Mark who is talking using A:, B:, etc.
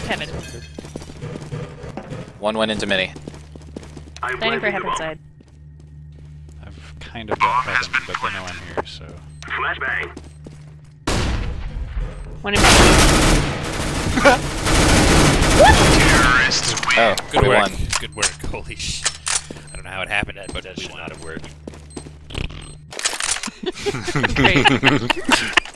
A: heaven.
B: One went into mini.
A: Dining for heaven side.
C: I've kind of got heaven, but they know I'm here, so...
D: Flashbang.
A: One in heaven.
B: Oh,
E: Good
B: we
E: work.
B: won.
E: Good work. Holy sh! I don't know how it happened, but that should not have worked.
A: Great.